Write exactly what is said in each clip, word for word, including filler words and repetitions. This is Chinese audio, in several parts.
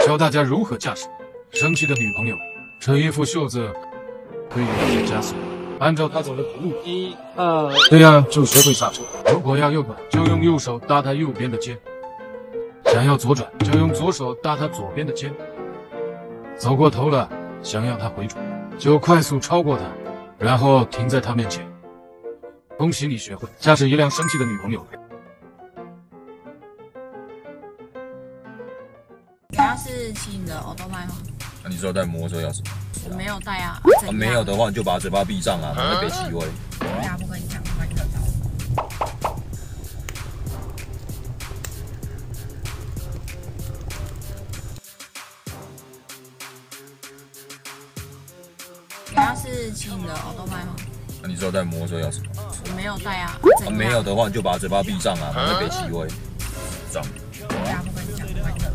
教大家如何驾驶生气的女朋友。这一副袖子可以让人加速，按照他走的路，一二，这样就学会刹车。如果要右转，就用右手搭他右边的肩；想要左转，就用左手搭他左边的肩。走过头了，想要他回转，就快速超过他，然后停在他面前。恭喜你学会驾驶一辆生气的女朋友。 你要是骑你的欧多麦吗？ 那、啊、你知道带摩托车要什么？ 我没有带啊。 啊，没有的话你就把嘴巴闭上啊，不会被气味。 大家不跟你讲，快客到。你要是骑你的欧多麦吗？ 那、啊、你知道带摩托车要什么？ 我没有带啊。 啊，没有的话你就把嘴巴闭上啊，不会被气味。这样。 大家不跟你讲，快客到。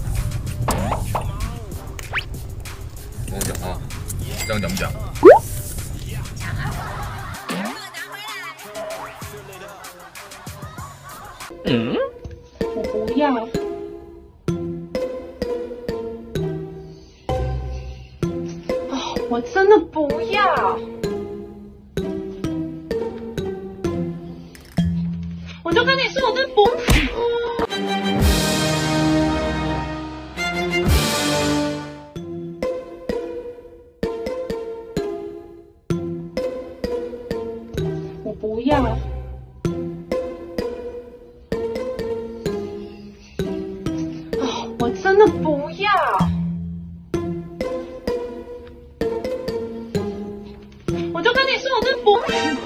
跟我讲话，这样讲不讲？ 讲啊！ 嗯，我不要。哦，我真的不要。我就跟你说，我真的不。我不要。哦，我真的不要。我就跟你说，我真的不。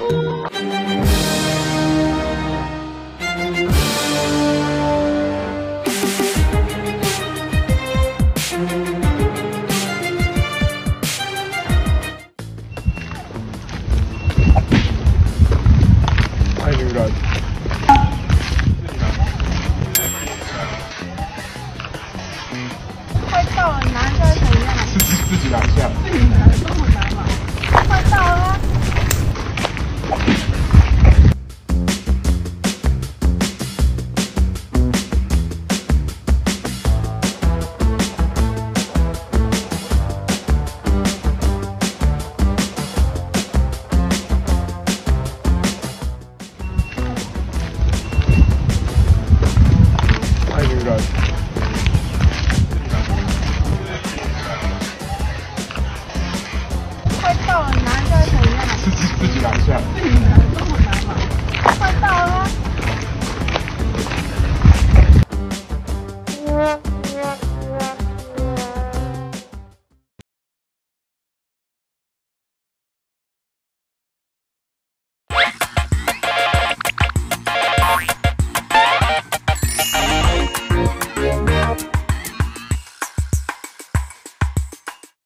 太女人。 快到了，拿下怎样？ 自己自己拿下。 自己拿这么难吗？快到了。